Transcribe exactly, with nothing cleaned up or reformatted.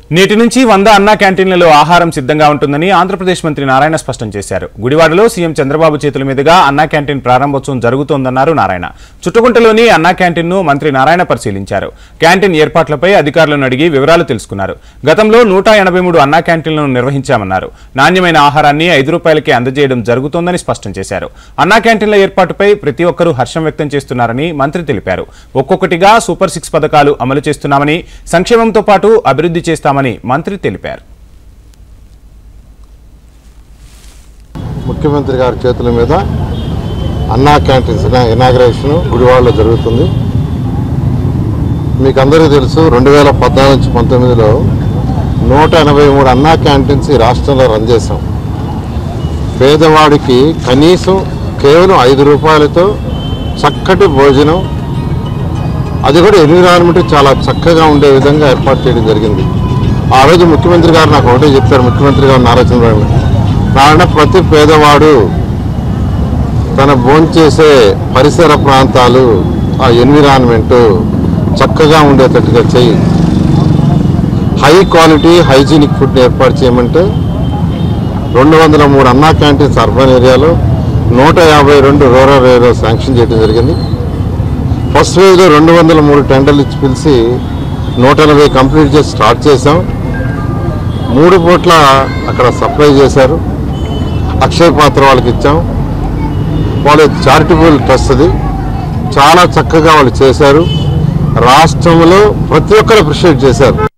నేటి నుంచి వంద అన్నా క్యాంటీన్లలో ఆహారం సిద్ధంగా ఉంటుందని ఆంధ్రప్రదేశ్ మంత్రి నారాయణ స్పష్టం చేశారు. గుడివాడలో సీఎం చంద్రబాబు చేతుల మీదుగా అన్నా క్యాంటీన్ ప్రారంభోత్సవం జరుగుతోందన్నారు నారాయణ. చుట్టుకుంటలోని అన్నా క్యాంటీన్ను మంత్రి నారాయణ పరిశీలించారు. క్యాంటీన్ ఏర్పాట్లపై అధికారులను అడిగి వివరాలు తెలుసుకున్నారు. గతంలో నూట ఎనభై మూడు అన్నా క్యాంటీన్లను నిర్వహించామన్నారు. నాణ్యమైన ఆహారాన్ని ఐదు రూపాయలకే అందజేయడం జరుగుతోందని స్పష్టం చేశారు. అన్నా క్యాంటీన్ల ఏర్పాటుపై ప్రతి ఒక్కరూ హర్షం వ్యక్తం చేస్తున్నారని మంత్రి తెలిపారు. ఒక్కొక్కటిగా సూపర్ సిక్స్ పథకాలు అమలు చేస్తున్నామని, సంక్షేమంతో పాటు అభివృద్ధి చేస్తామని మంత్రి తెలిపారు. ముఖ్యమంత్రి గారి చేతుల మీద అన్నా క్యాంటీన్స్ ఇనాగ్రేషన్ గుడివాడలో జరుగుతుంది. మీకు అందరికీ తెలుసు, రెండు వేల పద్నాలుగు నుంచి పంతొమ్మిదిలో నూట ఎనభై మూడు అన్నా క్యాంటీన్స్ ఈ రాష్ట్రంలో రన్ చేశాం. పేదవాడికి కనీసం కేవలం ఐదు రూపాయలతో చక్కటి భోజనం, అది కూడా ఎన్విరాన్మెంట్ చాలా చక్కగా ఉండే విధంగా ఏర్పాటు చేయడం జరిగింది. ఆ రోజు ముఖ్యమంత్రి గారు నాకు ఒకటే చెప్పారు. ముఖ్యమంత్రి గారు నారా చంద్రబాబు నారాయణ, ప్రతి పేదవాడు తన భోంచేసే పరిసర ప్రాంతాలు, ఆ ఎన్విరాన్మెంట్ చక్కగా ఉండేటట్టుగా చేయి, హై క్వాలిటీ హైజీనిక్ ఫుడ్ ఏర్పాటు చేయమంటే రెండు వందల మూడు అన్నా క్యాంటీన్స్ అర్బన్ ఏరియాలో, నూట యాభై రెండు రూరల్ ఏరియాలో శాంక్షన్ చేయడం జరిగింది. ఫస్ట్ ఫేజ్లో రెండు వందల మూడు టెండర్లు ఇచ్చి పిలిచి నూట ఎనభై కంప్లీట్ చేసి స్టార్ట్ చేసాం. మూడు పూట్ల అక్కడ సప్లై చేశారు. అక్షయ పాత్ర వాళ్ళకి ఇచ్చాం. వాళ్ళు చారిటబుల్ ట్రస్ట్, అది చాలా చక్కగా వాళ్ళు చేశారు. రాష్ట్రంలో ప్రతి ఒక్కరు అప్రిషియేట్ చేశారు.